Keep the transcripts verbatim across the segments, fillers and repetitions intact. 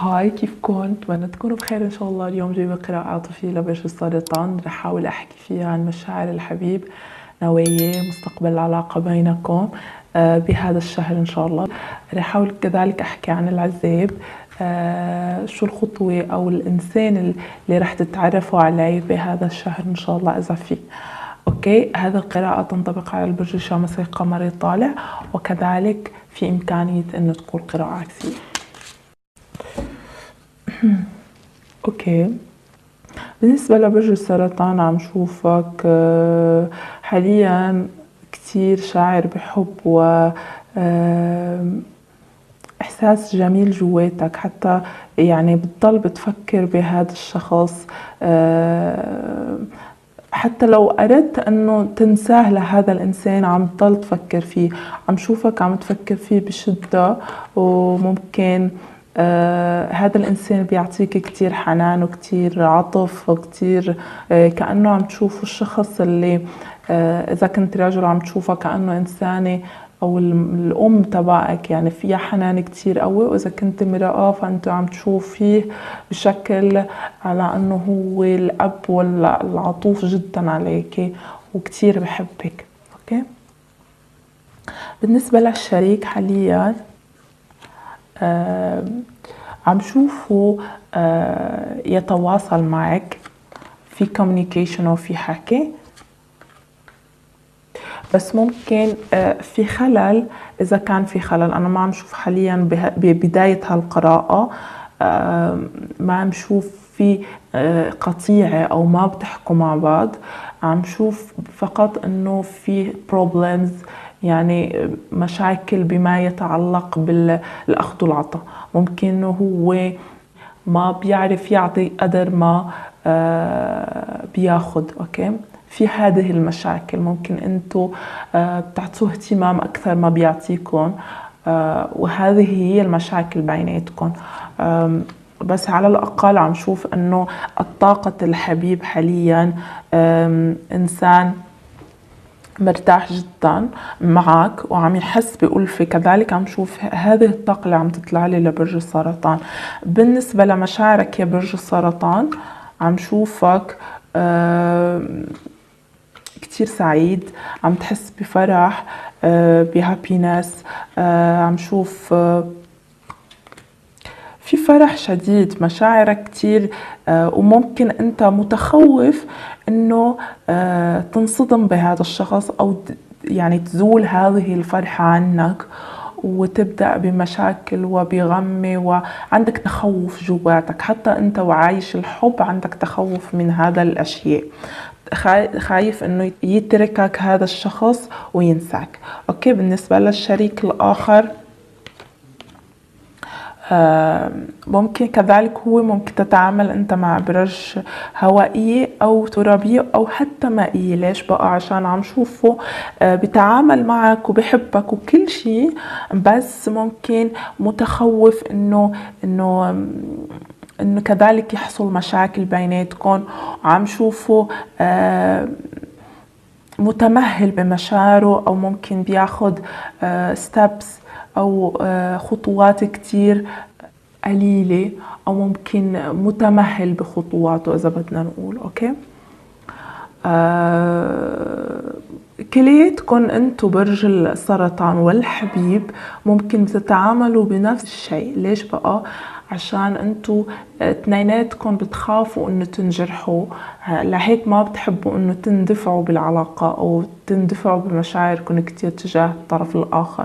هاي، كيفكن؟ بتمنى تكونوا بخير ان شاء الله. اليوم جايبه قراءة عاطفية لبرج السرطان، رح احاول احكي فيها عن مشاعر الحبيب، نواياه، مستقبل العلاقة بينكم آه بهذا الشهر ان شاء الله. رح احاول كذلك احكي عن العذاب، آه شو الخطوة او الانسان اللي رح تتعرفوا عليه بهذا الشهر ان شاء الله اذا فيه. اوكي، هذا القراءة تنطبق على البرج الشمسي قمري طالع، وكذلك في امكانية انه تكون قراءة عكسية. اوكي، بالنسبة لبرج السرطان عم شوفك آه، حاليا كتير شاعر بحب و آه، إحساس جميل جواتك، حتى يعني بتضل بتفكر بهذا الشخص، آه، حتى لو أردت أنه تنساه لهذا الإنسان عم تضل تفكر فيه. عم شوفك عم تفكر فيه بشدة، وممكن آه هذا الإنسان بيعطيك كتير حنان وكتير عطف وكتير آه كأنه عم تشوفه الشخص اللي آه إذا كنت رجل عم تشوفه كأنه إنسانة، أو الأم تبعك يعني فيها حنان كتير قوي، وإذا كنت امرأة فأنت عم تشوف فيه بشكل على أنه هو الأب والعطوف جدا عليك وكتير بحبك. أوكي، بالنسبة للشريك حاليا آه عم شوفه آه يتواصل معك، في communication وفي حكي، بس ممكن آه في خلل. إذا كان في خلل، أنا ما عم شوف حاليا ببداية هالقراءة، آه ما عم شوف في آه قطيعة أو ما بتحكوا مع بعض. عم شوف فقط إنه في problems، يعني مشاكل بما يتعلق بالأخذ والعطاء. ممكن إنه هو ما بيعرف يعطي قدر ما آه بياخد. أوكي، في هذه المشاكل. ممكن انتوا آه بتعطوه اهتمام اكثر ما بيعطيكم، آه وهذه هي المشاكل بيناتكم. بس على الاقل عم شوف انه الطاقة الحبيب حاليا انسان مرتاح جدا معك وعم يحس بألفة. كذلك عم شوف هذه الطاقة اللي عم تطلع لي لبرج السرطان. بالنسبة لمشاعرك يا برج السرطان، عم شوفك آه كتير سعيد، عم تحس بفرح، آه بهابينس، آه عم شوف آه في فرح شديد، مشاعرك كتير آه وممكن انت متخوف انه آه تنصدم بهذا الشخص، او يعني تزول هذه الفرحة عنك وتبدأ بمشاكل وبغمة، وعندك تخوف جواتك. حتى انت وعايش الحب عندك تخوف من هذا الاشياء، خايف انه يتركك هذا الشخص وينساك. اوكي، بالنسبة للشريك الاخر آه ممكن كذلك هو ممكن تتعامل انت مع برج هوائية او ترابية او حتى مائية. ليش بقى؟ عشان عم شوفه آه بتعامل معك وبحبك وكل شيء، بس ممكن متخوف انه انه انه كذلك يحصل مشاكل بيناتكم. عم شوفه آه متمهل بمشاعره، او ممكن بياخد آه ستابس او آه خطوات كتير قليلة، او ممكن متمهل بخطواته اذا بدنا نقول. اوكي، آه كليتكن انتو برج السرطان والحبيب ممكن تتعاملوا بنفس الشيء. ليش بقى؟ عشان انتو اثنيناتكم بتخافوا انه تنجرحوا، لهيك ما بتحبوا انه تندفعوا بالعلاقة او تندفعوا بمشاعركم كتير تجاه الطرف الاخر.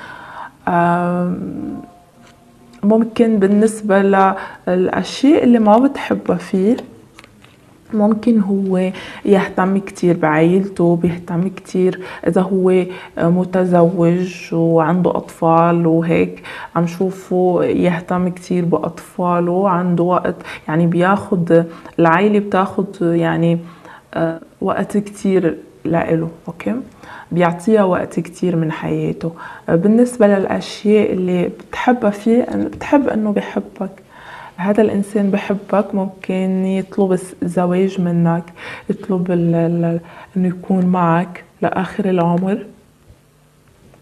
ممكن بالنسبة للاشياء اللي ما بتحبها فيه، ممكن هو يهتم كتير بعائلته، بيهتم كتير إذا هو متزوج وعنده أطفال وهيك. عم شوفه يهتم كتير بأطفاله، عنده وقت، يعني بياخد العائلة بتاخد يعني وقت كتير لإله. أوكي، بيعطيها وقت كتير من حياته. بالنسبة للأشياء اللي بتحبها فيه، بتحب إنه بيحبك، هذا الإنسان بحبك، ممكن يطلب الزواج منك، يطلب إنه يكون معك لآخر العمر.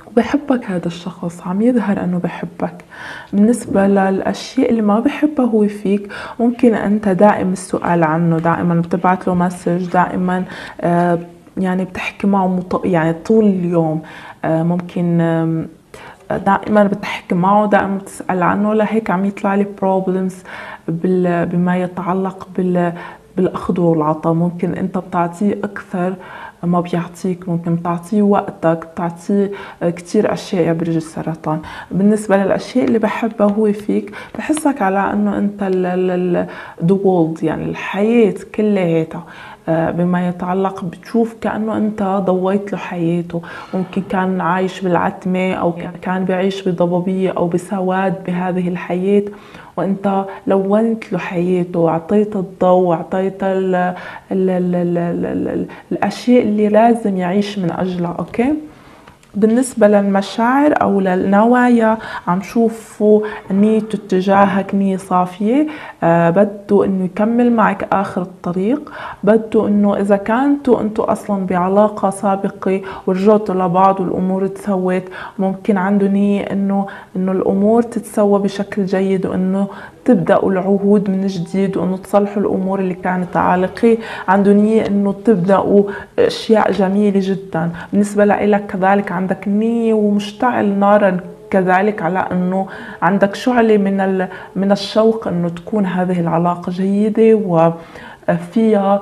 وبحبك هذا الشخص، عم يظهر انه بحبك. بالنسبة للاشياء اللي ما بحبها هو فيك، ممكن انت دائم السؤال عنه، دائما بتبعت له مسج، دائما آه يعني بتحكي معه مط... يعني طول اليوم، آه ممكن آه دائما بتحكي معه، دائما بتسأل عنه، لهيك عم يطلع لي بروبلمز بال... بما يتعلق بال... بالاخذ والعطاء. ممكن انت بتعطيه اكثر ما بيعطيك، ممكن بتعطيه وقتك، بتعطيه كتير اشياء يا برج السرطان. بالنسبه للاشياء اللي بحبها هو فيك، بحسك على انه انت ذا وورلد، يعني الحياه كلياتها بما يتعلق، بتشوف كأنه أنت ضويت له حياته. ممكن كان عايش بالعتمة، أو كان بعيش بضبابية أو بسواد بهذه الحياة، وأنت لونت له حياته، وعطيت الضوء، وعطيت ال ال ال ال ال ال الأشياء اللي لازم يعيش من أجلها. أوكي. بالنسبة للمشاعر أو للنوايا، عم شوفوا نيته تجاهك نية صافية، آه بده إنه يكمل معك آخر الطريق، بده إنه إذا كانتوا أنتوا أصلا بعلاقة سابقة ورجعتوا لبعض والأمور تسوت، ممكن عنده نية إنه إنه الأمور تتسوى بشكل جيد، وإنه تبدأوا العهود من جديد، وإنه تصلحوا الأمور اللي كانت عالقة. عنده نية إنه تبدأوا أشياء جميلة جدا. بالنسبة لإلك كذلك عندك نية ومشتعل نارا كذلك على انه عندك شعلة من من الشوق انه تكون هذه العلاقة جيدة وفيها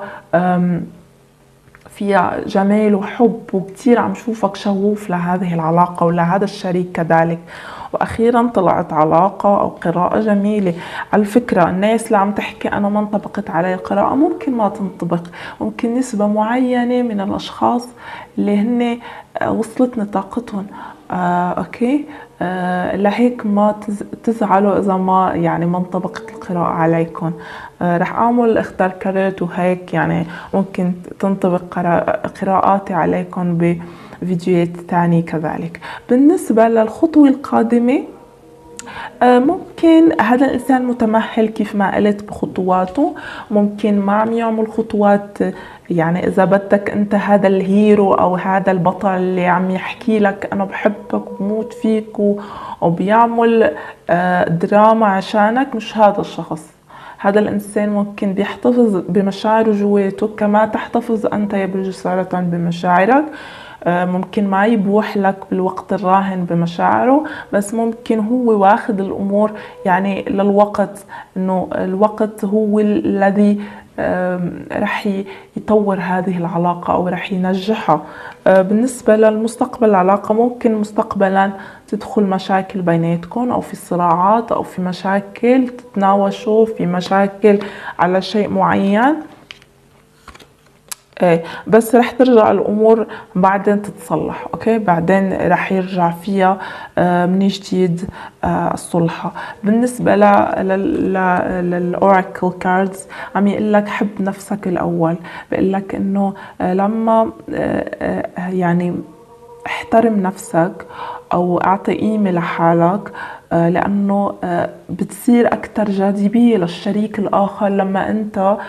فيها جمال وحب، وكتير عم شوفك شغوف لهذه العلاقة ولهذا الشريك كذلك. واخيرا طلعت علاقة او قراءة جميلة. على فكرة الناس اللي عم تحكي انا ما انطبقت علي القراءة، ممكن ما تنطبق، ممكن نسبة معينة من الاشخاص اللي هن وصلتني طاقتهم. آه، اوكي. آه، لهيك ما تزعلوا اذا ما يعني ما انطبقت القراءة عليكم. آه، رح اعمل اختار كرت وهيك، يعني ممكن تنطبق قراءاتي عليكم بفيديوهات تانية كذلك. بالنسبة للخطوة القادمة، ممكن هذا الإنسان متمهل كيف ما قلت بخطواته، ممكن ما عم يعمل خطوات. يعني إذا بدك أنت هذا الهيرو أو هذا البطل اللي عم يحكي لك أنا بحبك وبموت فيك وبيعمل دراما عشانك، مش هذا الشخص. هذا الإنسان ممكن بيحتفظ بمشاعره جواته كما تحتفظ أنت يا برج السرطان بمشاعرك. ممكن ما يبوح لك بالوقت الراهن بمشاعره، بس ممكن هو واخد الأمور يعني للوقت، إنه الوقت هو الذي رح يطور هذه العلاقة أو رح ينجحها. بالنسبة للمستقبل العلاقة، ممكن مستقبلا تدخل مشاكل بيناتكم، أو في صراعات، أو في مشاكل تتناوشوا في مشاكل على شيء معين. ايه بس رح ترجع الامور بعدين تتصلح. اوكي، بعدين رح يرجع فيها آه من جديد آه الصلحة. بالنسبة للاوراكل كاردز، عم يقول لك حب نفسك الاول. بقول لك انه آه لما آه آه يعني احترم نفسك او اعطي قيمة لحالك، آه لانه آه بتصير اكثر جاذبية للشريك الاخر لما انت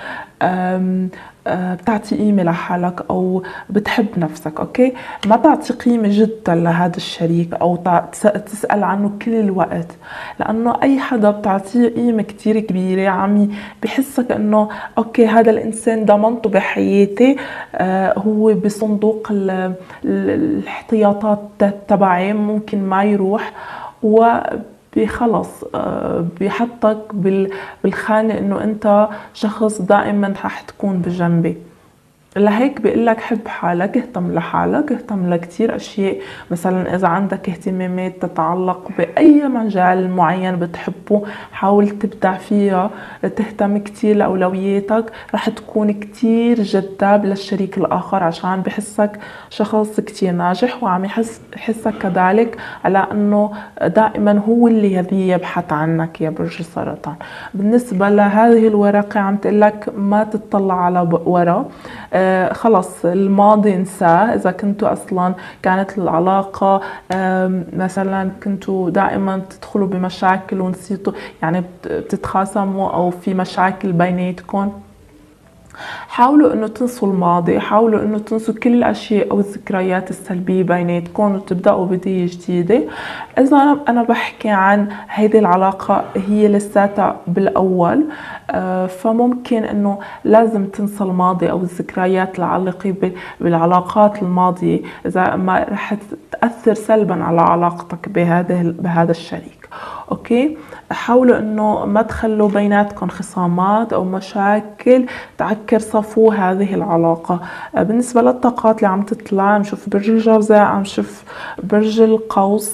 بتعطي قيمة لحالك أو بتحب نفسك. أوكي، ما تعطي قيمة جدا لهذا الشريك أو تسأل عنه كل الوقت، لأنه أي حدا بتعطيه قيمة كتير كبيرة عم بحسك أنه أوكي هذا الإنسان ضمنته بحياتي، آه هو بصندوق الاحتياطات تبعي، ممكن ما يروح و بخلص بيحطك بالخانة انه انت شخص دائما رح تكون بجنبي. لهيك بيقول لك حب حالك، اهتم لحالك، اهتم لكتير اشياء. مثلا اذا عندك اهتمامات تتعلق باي مجال معين بتحبه، حاول تبدع فيها، تهتم كتير لاولوياتك، رح تكون كتير جذاب للشريك الاخر عشان بحسك شخص كتير ناجح، وعم يحس يحسك كذلك على انه دائما هو اللي يبي يبحث عنك يا برج السرطان. بالنسبه لهذه الورقه عم تقول لك ما تطلع على ورا، آه خلص الماضي انساه. اذا كنتوا اصلا كانت العلاقه مثلا كنتوا دائما تدخلوا بمشاكل ونسيتوا، يعني بتتخاصموا او في مشاكل بيناتكم، حاولوا انه تنسوا الماضي، حاولوا انه تنسوا كل الاشياء او الذكريات السلبيه بيناتكم وتبداوا بدايه جديده. اذا انا انا بحكي عن هيدي العلاقه هي لساتها بالاول، آه فممكن انه لازم تنسى الماضي او الذكريات العالقه بالعلاقات الماضيه اذا ما رح تاثر سلبا على علاقتك بهذا بهذا الشريك. اوكي، حاولوا انه ما تخلوا بيناتكم خصامات او مشاكل تعكر صفو هذه العلاقه. بالنسبه للطاقات اللي عم تطلع، عم شوف برج الجوزاء، عم شوف برج القوس،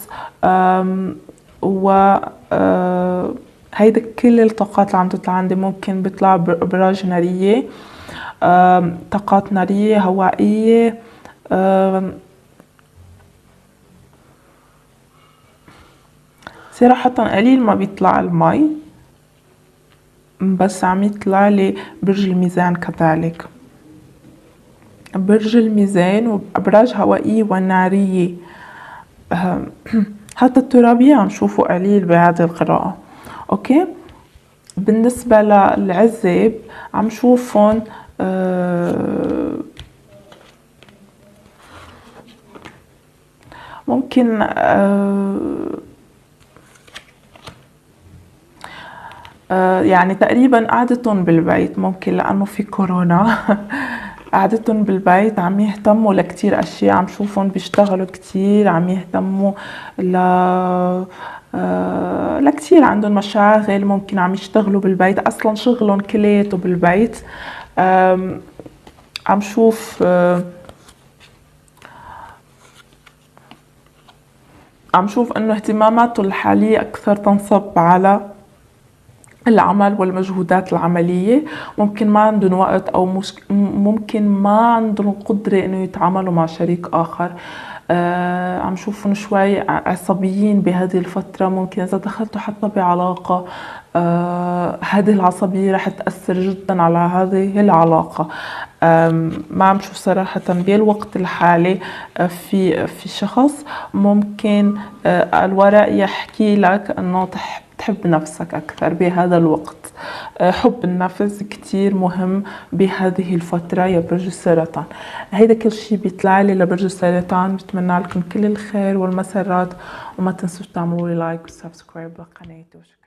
و هيدا كل الطاقات اللي عم تطلع عندي. ممكن بيطلع ابراج ناريه، طاقات ناريه هوائيه. صراحة قليل ما بيطلع المي، بس عم يطلع لي برج الميزان كذلك. برج الميزان وأبراج هوائية ونارية. حتى الترابية عم شوفه قليل بهذه القراءة. اوكي، بالنسبة للعزب عم شوفهم أه ممكن أه يعني تقريبا قعدتهم بالبيت، ممكن لأنه في كورونا قعدتهم بالبيت عم يهتموا لكتير أشياء. عم شوفهم بيشتغلوا كتير، عم يهتموا ل آه لكتير عندهم مشاغل، ممكن عم يشتغلوا بالبيت، أصلا شغلهم كلياته بالبيت. عم شوف آه عم شوف انه اهتماماته الحالية اكثر تنصب على العمل والمجهودات العملية. ممكن ما عندهم وقت او مش ممكن ما عندهم قدرة انه يتعاملوا مع شريك اخر. آه عم شوفهم شوي عصبيين بهذه الفترة. ممكن اذا دخلتوا حتى بعلاقة آه هذه العصبية رح تأثر جدا على هذه العلاقة. ما عم شوف صراحة بالوقت الحالي في في شخص ممكن الورق يحكي لك انه تحب نفسك اكثر بهذا الوقت. حب النفس كتير مهم بهذه الفترة يا برج السرطان. هيدا كل شيء بيطلع لي لبرج السرطان. بتمنى لكم كل الخير والمسرات، وما تنسوا تعملوا لي لايك وسبسكرايب لقناتي.